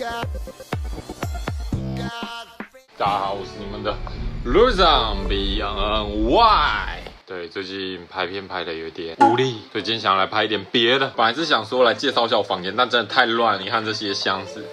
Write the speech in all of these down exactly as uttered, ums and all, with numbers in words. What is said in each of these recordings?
大家好，我是你们的 Luzon Beyond Y。对，最近拍片拍的有点无力，所以今天想来拍一点别的。本来是想说来介绍一下我房间，但真的太乱了。你看这些箱子，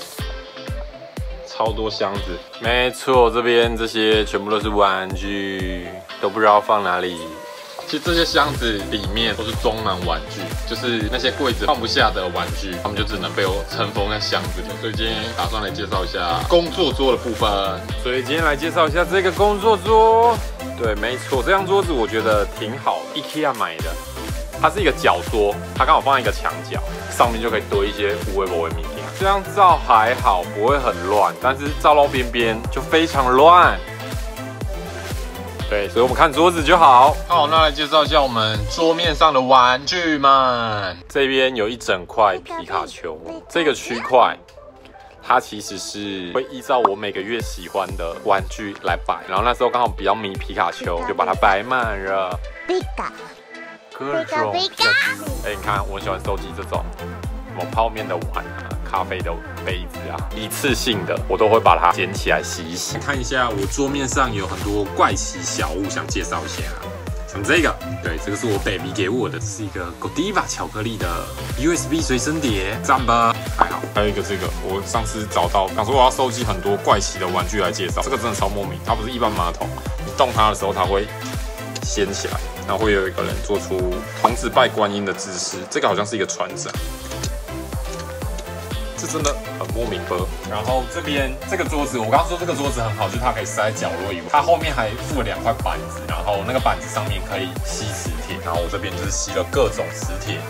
超多箱子。没错，这边这些全部都是玩具，都不知道放哪里。其实这些箱子里面都是装满玩具，就是那些柜子放不下的玩具，他们就只能被我尘封在箱子里。所以今天打算来介绍一下工作桌的部分。所以今天来介绍一下这个工作桌。对，没错，这张桌子我觉得挺好 ，IKEA 买的。它是一个角桌，它刚好放在一个墙角，上面就可以堆一些无微不微名片。这样照还好，不会很乱，但是照到边边就非常乱。对，所以我们看桌子就好。好，那来介绍一下我们桌面上的玩具们。这边有一整块皮卡丘，这个区块它其实是会依照我每个月喜欢的玩具来摆。然后那时候刚好比较迷皮卡丘，就把它摆满了。各种玩具，哎，你看，我很喜欢收集这种什么泡面的碗啊、咖啡的杯子啊，一次性的我都会把它捡起来洗一洗。看一下我桌面上有很多怪奇小物，想介绍一下。像这个，对，这个是我 baby 给我的，是一个 Godiva 巧克力的 U S B 随身碟，赞吧，还好。还有一个这个，我上次找到，想说我要收集很多怪奇的玩具来介绍，这个真的超莫名，它不是一般马桶，你动它的时候它会掀起来，然后会有一个人做出童子拜观音的姿势，这个好像是一个船长。这真的很莫名吧。然后这边这个桌子，我刚刚说这个桌子很好，就是它可以塞在角落以外，它后面还附了两块板子，然后那个板子上面可以吸磁铁，然后我这边就是吸了各种磁铁。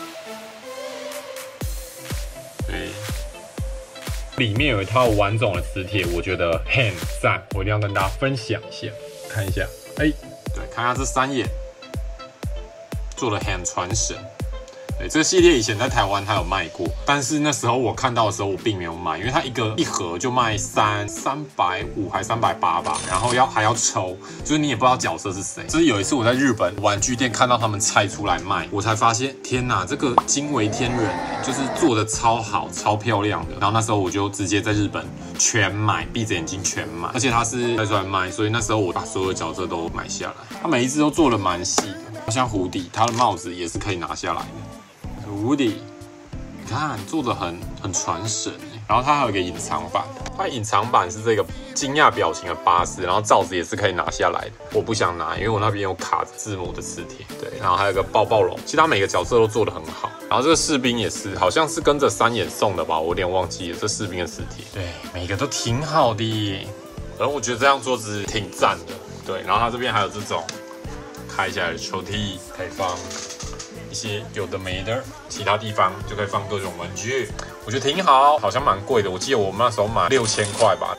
对，里面有一套完整的磁铁，我觉得很赞，我一定要跟大家分享一下，看一下，哎，对，看一下这三眼，做的很传神。对，这个系列以前在台湾它有卖过，但是那时候我看到的时候我并没有买，因为它一个一盒就卖三三百五还三百八吧，然后要还要抽，就是你也不知道角色是谁。就是有一次我在日本玩具店看到他们拆出来卖，我才发现天哪，这个惊为天人，就是做的超好、超漂亮的。然后那时候我就直接在日本全买，闭着眼睛全买，而且它是拆出来卖，所以那时候我把所有的角色都买下来。它每一只都做的蛮细的，像胡迪，它的帽子也是可以拿下来的。Woody， 你看做的很很传神，然后它还有一个隐藏版，它隐藏版是这个惊讶表情的巴斯，然后罩子也是可以拿下来的。我不想拿，因为我那边有卡字母的磁铁。对，然后还有个抱抱龙，其实它每个角色都做的很好。然后这个士兵也是，好像是跟着三眼送的吧，我有点忘记了这士兵的磁铁。对，每个都挺好的，反正我觉得这张桌子挺赞的。对，然后它这边还有这种开起来的抽屉，可以放一些有的没的，其他地方就可以放各种玩具，我觉得挺好，好像蛮贵的。我记得我们那时候买六千块吧。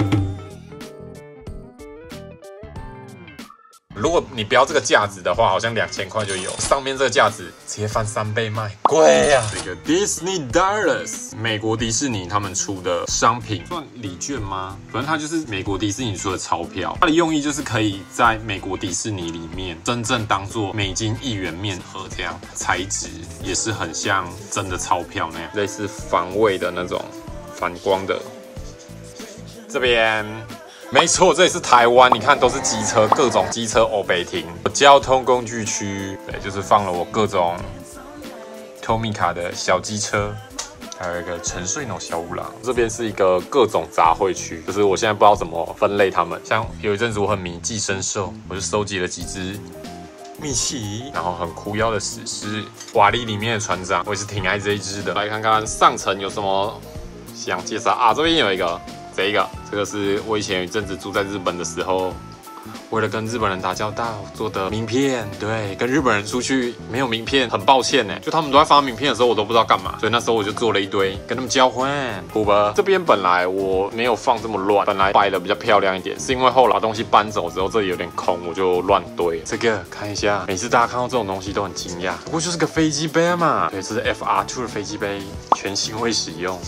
如果你不要这个架子的话，好像两千块就有。上面这个架子直接翻三倍卖，贵呀、啊！这个 Disney Dollars， 美国迪士尼他们出的商品，算礼券吗？反正它就是美国迪士尼出的钞票。它的用意就是可以在美国迪士尼里面真正当做美金一元面额这样，材质也是很像真的钞票那样，类似防卫的那种反光的。这边。没错，这里是台湾，你看都是机车，各种机车欧北亭，交通工具区，对，就是放了我各种 Tomica 的小机车，还有一个沉睡鸟小五郎。这边是一个各种杂烩区，就是我现在不知道怎么分类它们。像有一阵子我很迷寄生兽，我就收集了几只密奇，然后很酷腰的史诗瓦力里面的船长，我也是挺爱这一只的。来看看上层有什么想介绍啊，这边有一个。这一个，这个是我以前有一阵子住在日本的时候，为了跟日本人打交道做的名片。对，跟日本人出去没有名片，很抱歉呢。就他们都在发名片的时候，我都不知道干嘛，所以那时候我就做了一堆，跟他们交换。酷吧？这边本来我没有放这么乱，本来摆的比较漂亮一点，是因为后来东西搬走之后，这里有点空，我就乱堆。这个看一下，每次大家看到这种东西都很惊讶，不过就是个飞机杯嘛。对，这是 F R 二的飞机杯，全新未使用。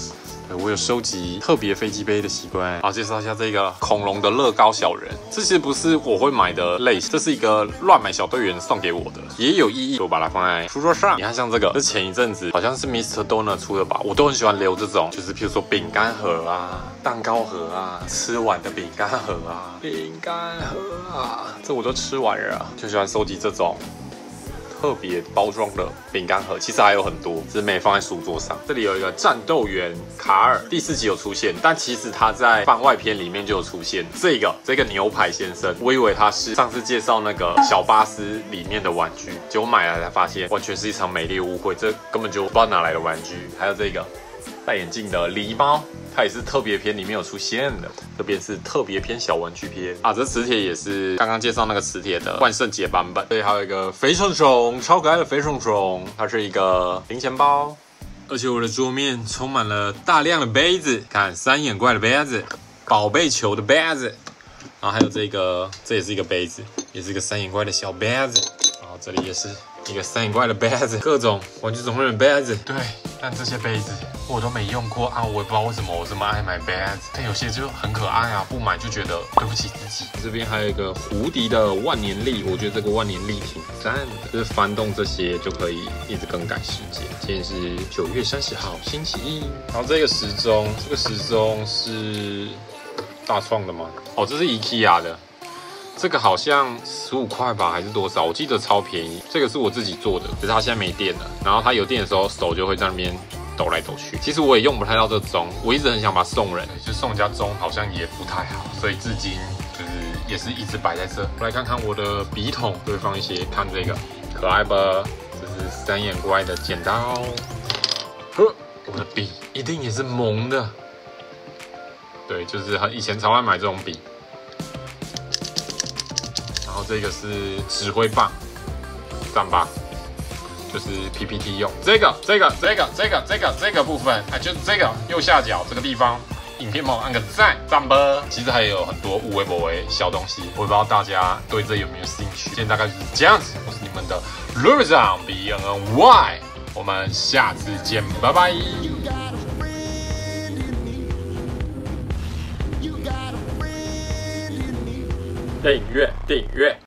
对，我有收集特别飞机杯的习惯。好，介绍一下这个恐龙的乐高小人，这其实不是我会买的类型，这是一个乱买小队员送给我的，也有意义，我把它放在书桌上。你看，像这个，这前一阵子好像是 Mister Donut 出的吧，我都很喜欢留这种，就是譬如说饼干盒啊、蛋糕盒啊、吃完的饼干盒啊、饼干盒啊，这我都吃完了，就喜欢收集这种。特别包装的饼干盒，其实还有很多，只是没放在书桌上。这里有一个战斗员卡尔，第四集有出现，但其实他在番外篇里面就有出现。这个这个牛排先生，我以为他是上次介绍那个小巴斯里面的玩具，结果买来才发现，完全是一场美丽误会，这根本就不知道哪来的玩具。还有这个戴眼镜的狸猫。它也是特别篇里面有出现的，这边是特别篇小玩具篇啊。这磁铁也是刚刚介绍那个磁铁的万圣节版本。这里还有一个肥虫虫，超可爱的肥虫虫，它是一个零钱包，而且我的桌面充满了大量的杯子，看三眼怪的杯子，宝贝球的杯子，然后还有这个，这也是一个杯子，也是一个三眼怪的小杯子，然后这里也是一个三眼怪的杯子，各种玩具总会有杯子，对。但这些杯子我都没用过啊，我也不知道为什么我这么爱买杯子，但有些就很可爱啊，不买就觉得对不起自己。这边还有一个胡迪的万年历，我觉得这个万年历挺赞的，就是翻动这些就可以一直更改时间。今天是九月三十号，星期一。然后这个时钟，这个时钟是大创的吗？哦，这是 IKEA 的。这个好像十五块吧，还是多少？我记得超便宜。这个是我自己做的，可是它现在没电了。然后它有电的时候，手就会在那边抖来抖去。其实我也用不太到这钟，我一直很想把它送人，就送人家钟好像也不太好，所以至今就是也是一直摆在这。我来看看我的笔筒，会放一些，看这个可爱吧？这是三眼怪的剪刀。呵，我的笔一定也是萌的。对，就是以前超爱买这种笔。然后这个是指挥棒，赞吧，就是 P P T 用。这个、这个、这个、这个、这个、这个部分，啊，就是这个右下角这个地方，影片帮我按个赞，赞吧。其实还有很多无微不微小东西，我不知道大家对这有没有兴趣。今天大概就是这样子，我是你们的路上 B N N Y， 我们下次见，拜拜。订阅，订阅。